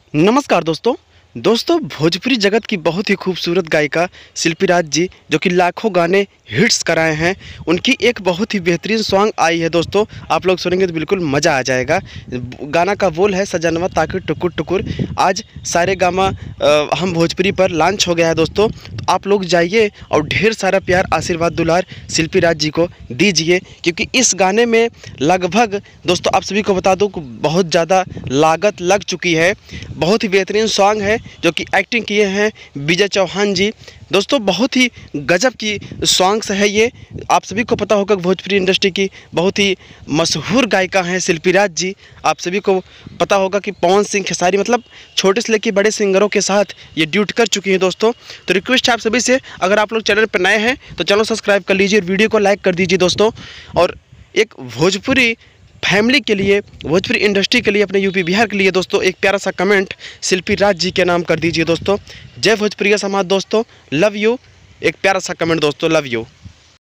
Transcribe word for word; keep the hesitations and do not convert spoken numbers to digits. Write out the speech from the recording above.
नमस्कार दोस्तों दोस्तों भोजपुरी जगत की बहुत ही खूबसूरत गायिका शिल्पी राज जी जो कि लाखों गाने हिट्स कराए हैं, उनकी एक बहुत ही बेहतरीन सॉन्ग आई है दोस्तों। आप लोग सुनेंगे तो बिल्कुल मज़ा आ जाएगा। गाना का बोल है सजनवा ताकि टुकुर टुकुर। आज सारे गामा हम भोजपुरी पर लॉन्च हो गया है दोस्तों, तो आप लोग जाइए और ढेर सारा प्यार आशीर्वाद दुलार शिल्पी राज जी को दीजिए, क्योंकि इस गाने में लगभग दोस्तों आप सभी को बता दूं बहुत ज़्यादा लागत लग चुकी है। बहुत ही बेहतरीन सॉन्ग है जो कि एक्टिंग किए हैं विजय चौहान जी। दोस्तों बहुत ही गजब की सॉन्ग्स है ये। आप सभी को पता होगा भोजपुरी इंडस्ट्री की बहुत ही मशहूर गायिका हैं शिल्पी राज जी। आप सभी को पता होगा कि पवन सिंह खेसारी मतलब छोटे से लेकर बड़े सिंगरों के साथ ये ड्यूट कर चुकी हैं दोस्तों। तो रिक्वेस्ट है आप सभी से, अगर आप लोग चैनल पर नए हैं तो चैनल सब्सक्राइब कर लीजिए और वीडियो को लाइक कर दीजिए दोस्तों। और एक भोजपुरी फैमिली के लिए, भोजपुरी इंडस्ट्री के लिए, अपने यूपी बिहार के लिए दोस्तों एक प्यारा सा कमेंट शिल्पी राज जी के नाम कर दीजिए दोस्तों। जय भोजपुरी समाज दोस्तों, लव यू। एक प्यारा सा कमेंट दोस्तों, लव यू।